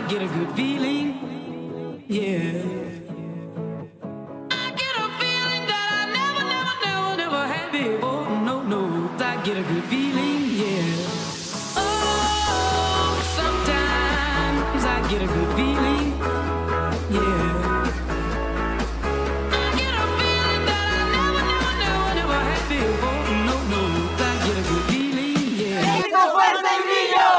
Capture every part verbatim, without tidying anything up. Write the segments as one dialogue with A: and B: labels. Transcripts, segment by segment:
A: get a good feeling, yeah. I get a feeling that I never, never, never, never had before. No, no, I get a good feeling, yeah. Oh, sometimes I get a good feeling, yeah. I get a feeling that I never, never, never, never had before. No, no, I get a good feeling, yeah.
B: ¡Esa fuerza y brillo!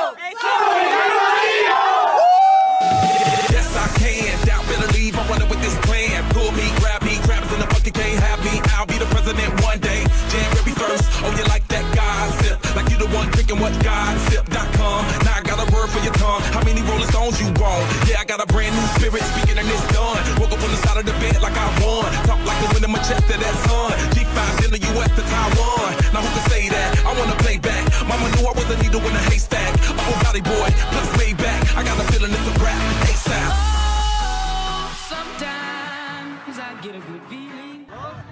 C: Yes, I can. Doubt, better leave. I'm running with this plan. Pull me, grab me, crabs in the bucket can't have me. I'll be the president one day. January first. Oh, you like that gossip? Like you the one drinking what gossip dot com. Now I got a word for your tongue. How many Rolling Stones you want? Yeah, I got a brand new spirit speaking and it's done. Woke up on the side of the bed like I won. Talk like the wind in my chest to that sun. G five in the U S to Taiwan. Now who can say that? I wanna play back. Mama knew I was a needle in a haystack. A whole body boy, plus way back. I got a feeling it's a rap. ASAP.
A: Oh, sometimes I get a good feeling.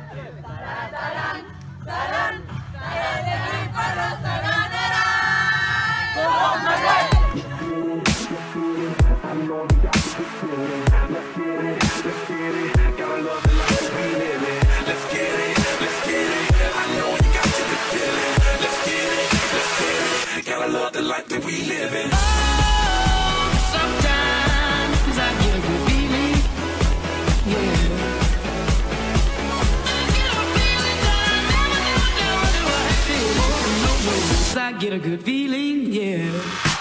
C: Love the life that we live in.
A: Oh, sometimes I get a good feeling, yeah. I get a feeling that I never, never, never, never had before. No, no, I get a good feeling, yeah.